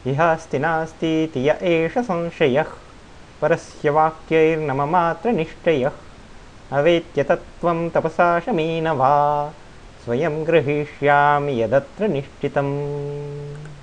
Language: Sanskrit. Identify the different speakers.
Speaker 1: इहास्ति नास्तीति य एष संशयः परस्य वाक्यैर्न ममात्र निश्चयः अवेत्य तत्त्वं तपसा शमेन वा स्वयं गृहीष्यामि यदत्र निश्चितम्।